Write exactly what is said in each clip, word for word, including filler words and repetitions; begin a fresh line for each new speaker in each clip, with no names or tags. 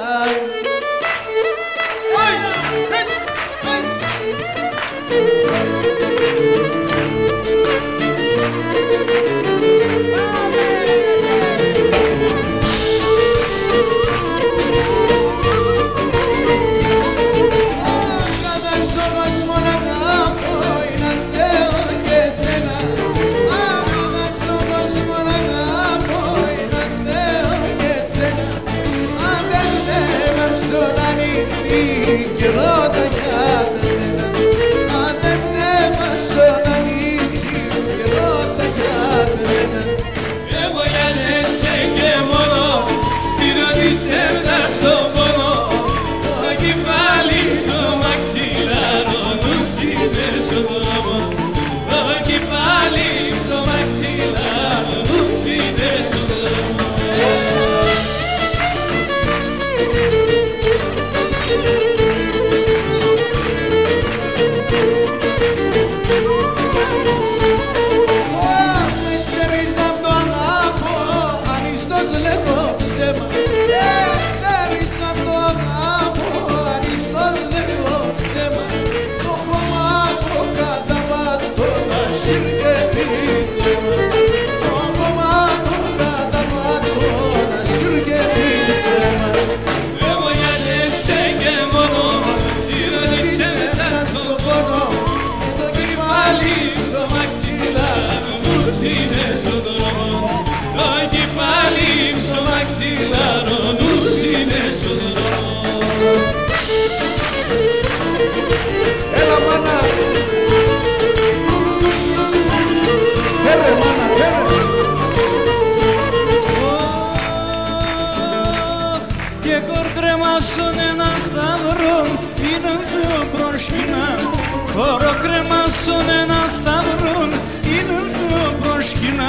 Χώρο κρεμάσουν ένα σταυρόν, είναι δύο προσκυνά.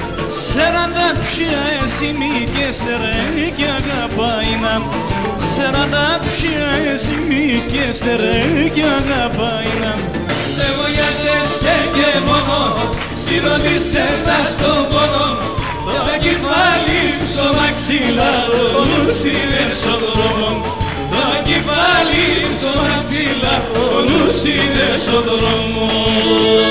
Σεράντα ψιά εσύ μη και σερένει και αγαπάει να. Σεράντα ψιά εσύ μη και σερένει και αγαπάει να. Εγώ γιατί σε και μόνο, συρροδίσε τα στον πόνο. Το κεφάλι στο μαξιλάρο, είναι στον δρόμο. Το κεφάλι στο μαξιλάρο, είναι στον δρόμο.